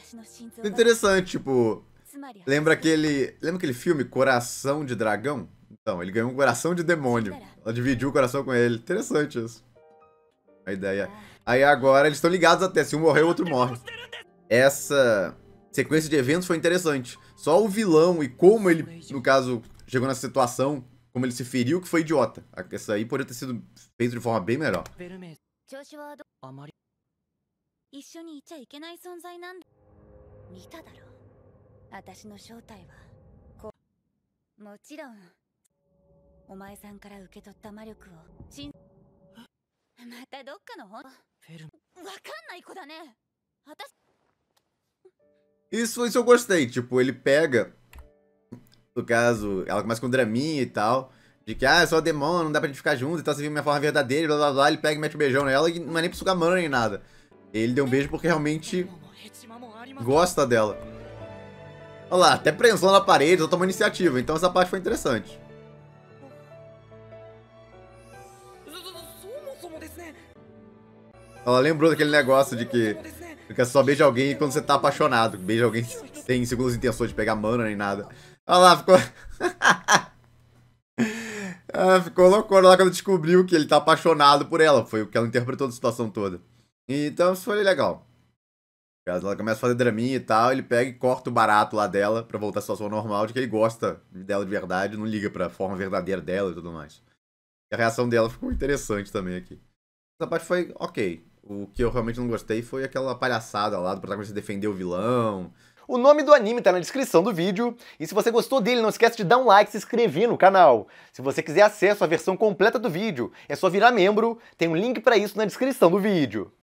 Interessante, tipo... Lembra aquele filme Coração de Dragão? Então, ele ganhou um coração de demônio. Ela dividiu o coração com ele. Interessante isso. A ideia. Aí agora eles estão ligados até. Se um morrer, o outro morre. Essa sequência de eventos foi interessante. Só o vilão e como ele, no caso, chegou nessa situação, como ele se feriu, que foi idiota. Essa aí poderia ter sido feito de forma bem melhor. Isso eu gostei. Tipo, ele pega... No caso, ela começa com um draminha e tal. De que, é só demônio, não dá pra gente ficar junto e tal. Você viu minha forma verdadeira, blá blá blá. Ele pega e mete um beijão nela e não é nem pra sugar mano nem nada. Ele deu um beijo porque realmente gosta dela. Olha lá, até prensão na parede, ela tomou iniciativa. Então essa parte foi interessante. Ela lembrou daquele negócio de que só beija alguém quando você tá apaixonado. Beija alguém sem segundas intenções de pegar mana nem nada. Olha lá, ficou... ficou loucura lá quando descobriu que ele tá apaixonado por ela. Foi o que ela interpretou da situação toda. Então isso foi legal. Ela começa a fazer draminha e tal, ele pega e corta o barato lá dela pra voltar à situação normal, de que ele gosta dela de verdade, não liga pra forma verdadeira dela e tudo mais. E a reação dela ficou interessante também aqui. Essa parte foi ok. O que eu realmente não gostei foi aquela palhaçada lá do protagonista defender o vilão. O nome do anime tá na descrição do vídeo, e se você gostou dele, não esquece de dar um like e se inscrever no canal. Se você quiser acesso à versão completa do vídeo, é só virar membro, tem um link pra isso na descrição do vídeo.